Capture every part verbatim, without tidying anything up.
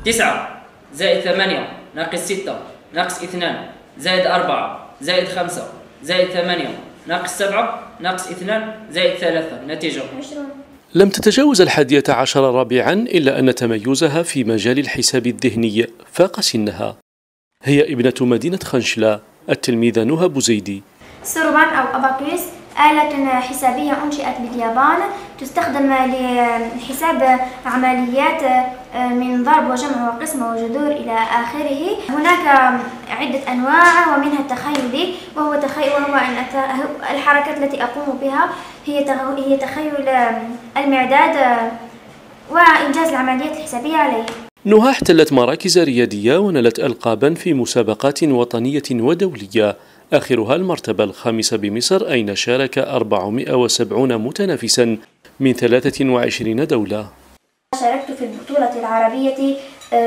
تسعة زائد ثمانية ناقص ستة ناقص اثنان زائد أربعة زائد خمسة زائد ثمانية ناقص سبعة ناقص اثنان زائد ثلاثة. نتيجة عشرون. لم تتجاوز الحادية عشر رابعا إلا أن تميزها في مجال الحساب الذهني فاق سنها. هي ابنة مدينة خنشلة، التلميذة نهى بوزيدي. سروبان أو أباكوس آلة حسابية أنشئت باليابان، تستخدم لحساب عمليات من ضرب وجمع وقسم وجذور إلى آخره. هناك عدة أنواع ومنها التخيلي، وهو تخيل وهو أن الحركات التي أقوم بها هي هي تخيل المعداد وإنجاز العمليات الحسابية عليه. نهى احتلت مراكز ريادية ونالت ألقابا في مسابقات وطنية ودولية، آخرها المرتبة الخامسة بمصر، أين شارك أربعمائة وسبعين متنافسا من ثلاثة وعشرين دولة. شاركت في البطولة العربية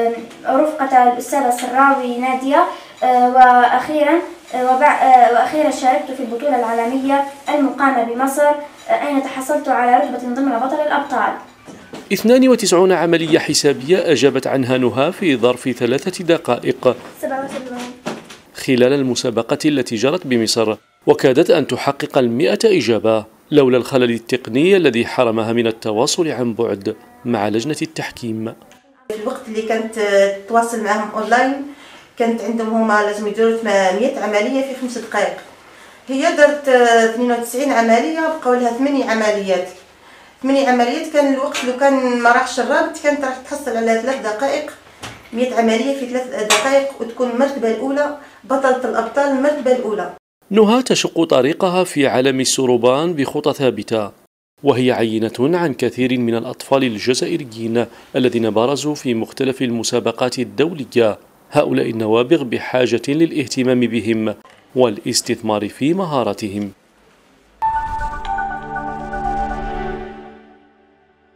رفقة الأستاذة السراوي نادية، وأخيرا وأخيرا شاركت في البطولة العالمية المقامة بمصر، أين تحصلت على رتبة ضمن بطل الأبطال. اثنين وتسعين عملية حسابية أجابت عنها نهى في ظرف ثلاثة دقائق سبعة وسبعين خلال المسابقة التي جرت بمصر، وكادت أن تحقق المئة إجابة لولا الخلل التقني الذي حرمها من التواصل عن بعد مع لجنة التحكيم. في الوقت اللي كانت تواصل معهم أونلاين كانت عندهم هما لازم يديروا مئة عملية في خمس دقائق، هي درت اثنين وتسعين عملية وبقاو لها ثمانية عمليات. ثمانية عمليات كان الوقت لو كان ما راحش الرابط كانت راح تحصل على ثلاث دقائق، مئة عملية في ثلاث دقائق وتكون المرتبة الأولى بطلة الأبطال المرتبة الأولى. نهى تشق طريقها في عالم السروبان بخطى ثابتة، وهي عينة عن كثير من الأطفال الجزائريين الذين بارزوا في مختلف المسابقات الدولية. هؤلاء النوابغ بحاجة للاهتمام بهم والاستثمار في مهاراتهم.